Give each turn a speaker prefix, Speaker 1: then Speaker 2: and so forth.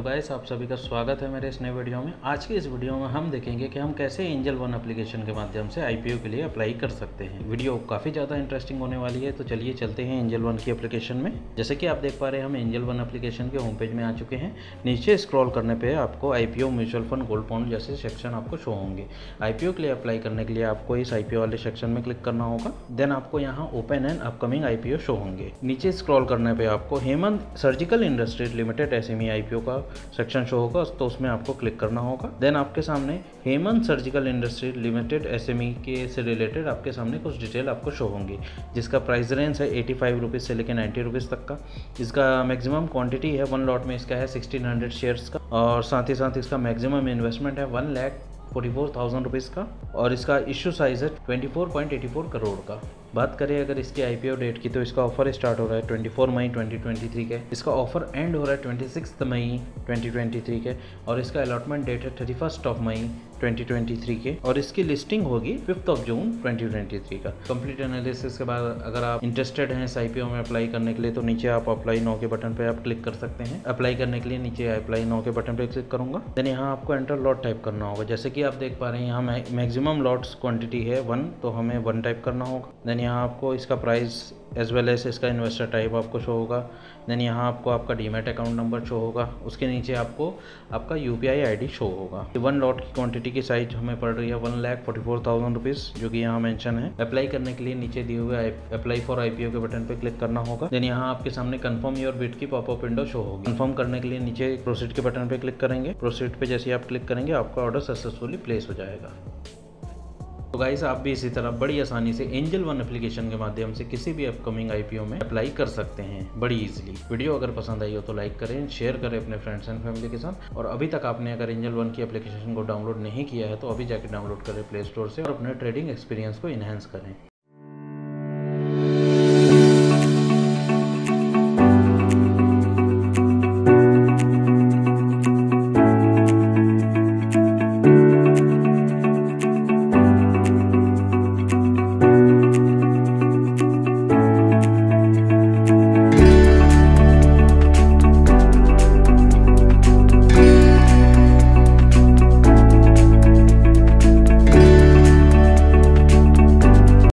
Speaker 1: तो गाइस आप सभी का स्वागत है मेरे इस नए वीडियो में। आज की इस वीडियो में हम देखेंगे कि हम कैसे एंजल वन एप्लीकेशन के माध्यम से आईपीओ के लिए अप्लाई कर सकते हैं। वीडियो काफ़ी ज़्यादा इंटरेस्टिंग होने वाली है, तो चलिए चलते हैं एंजल वन की एप्लीकेशन में। जैसे कि आप देख पा रहे हैं हम एंजल वन एप्लीकेशन के होम पेज में आ चुके हैं। नीचे स्क्रॉल करने पर आपको IPO, mutual fund, gold bond जैसे सेक्शन आपको शो होंगे। आईपीओ के लिए अप्लाई करने के लिए आपको इस आईपीओ वाले सेक्शन में क्लिक करना होगा। देन आपको यहाँ open and upcoming IPO show होंगे। नीचे स्क्रॉल करने पर आपको Hemant surgical industries limited SME IPO का सेक्शन शो होगा, तो उसमें आपको क्लिक करना होगा। देन आपके सामने Hemant surgical industries limited SME के से रिलेटेड आपके सामने कुछ डिटेल आपको शो होंगी, जिसका प्राइस रेंज है 85 रुपीज़ से लेकर 90 रुपीज़ तक का। इसका मैक्सिमम क्वांटिटी है 1 लॉट में इसका है 1600 शेयर्स का, और साथ ही साथ इसका मैक्सिमम इन्वेस्टमेंट है 1,44,000 रुपीज़ का, और इसका इशू साइज है 24.84 करोड़ का। बात करें अगर इसकी आईपीओ डेट की, तो इसका ऑफर स्टार्ट हो रहा है 24 मई 2023 के। इसका ऑफर एंड हो रहा है 26 मई 2023 के, और इसका अलॉटमेंट डेट है 31 मई 2023 के, और इसकी लिस्टिंग होगी 5 जून 2023 का। कंप्लीट एनालिसिस के बाद अगर आप इंटरेस्टेड हैं इस आईपीओ में अप्लाई करने के लिए, तो नीचे आप अप्लाई नाउ के बटन पे आप क्लिक कर सकते हैं। अप्लाई करने के लिए नीचे अप्लाई नाउ के बटन पे क्लिक करूंगा। देन यहाँ आपको एंटर लॉट टाइप करना होगा। जैसे कि आप देख पा रहे हैं यहाँ मैक्सिमम लॉट्स क्वांटिटी है 1, तो हमें 1 टाइप करना होगा। देन यहाँ आपको इसका प्राइस एज वेल एज इसका इन्वेस्टर टाइप आपको शो होगा। देन यहाँ आपको आपका डीमैट अकाउंट नंबर शो होगा। उसके नीचे आपको आपका यूपीआई आईडी शो होगा। 1 लॉट की क्वांटिटी की साइज हमें पड़ रही है 1,44,000 रुपीज़, जो कि यहाँ मेंशन है। अप्लाई करने के लिए नीचे दिए हुए अप्लाई फॉर आईपीओ के बटन पे क्लिक करना होगा। देन यहाँ आपके सामने कंफर्म योर बिड की पॉपअप विंडो शो होगी। कंफर्म करने के लिए नीचे प्रोसीड के बटन पे क्लिक करेंगे। प्रोसीड पे जैसे आप क्लिक करेंगे आपका ऑर्डर सक्सेसफुली प्लेस हो जाएगा। तो गाइस आप भी इसी तरह बड़ी आसानी से एंजल वन एप्लीकेशन के माध्यम से किसी भी अपकमिंग आईपीओ में अप्लाई कर सकते हैं बड़ी इजीली। वीडियो अगर पसंद आई हो तो लाइक करें, शेयर करें अपने फ्रेंड्स एंड फैमिली के साथ, और अभी तक आपने अगर एंजल वन की एप्लीकेशन को डाउनलोड नहीं किया है तो अभी जाके डाउनलोड करें प्ले स्टोर से, और अपने ट्रेडिंग एक्सपीरियंस को इन्हेंस करें।